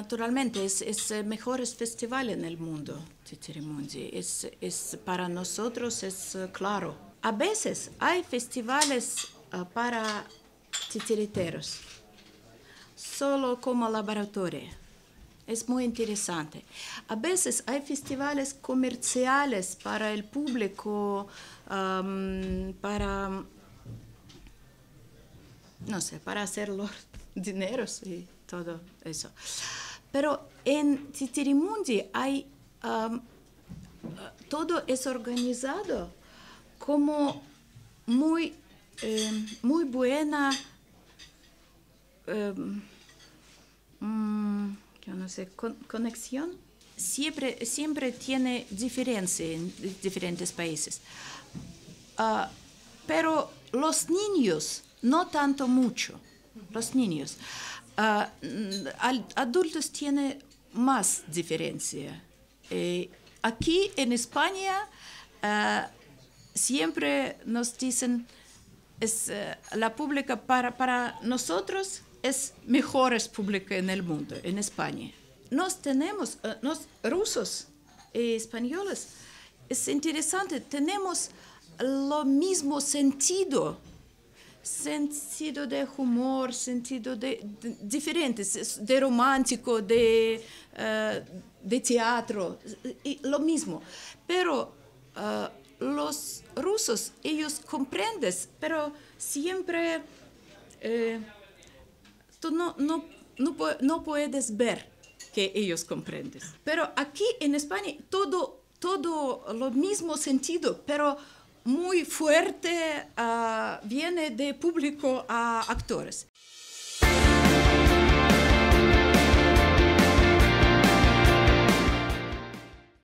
naturalmente, es el mejor festival en el mundo, Cicerimundi. Para nosotros es claro. A veces hay festivales para titiriteros, solo como laboratorio. Es muy interesante. A veces hay festivales comerciales para el público, para, no sé, para hacer los dineros y todo eso. Pero en Cicerimundi hay, todo es organizado como muy buena, yo no sé, conexión. Siempre tiene diferencia en diferentes países. Pero los niños, no tanto mucho. Los niños. Adultos tienen más diferencia. Aquí en España siempre nos dicen la pública para nosotros es mejor pública en el mundo, en España. Nos rusos y españoles, es interesante, tenemos lo mismo sentido de humor, sentido de diferentes, de romántico, de teatro, lo mismo. Pero los rusos, ellos comprenden, pero siempre tú no puedes ver que ellos comprenden. Pero aquí en España todo lo mismo sentido, pero muy fuerte viene de público a actores.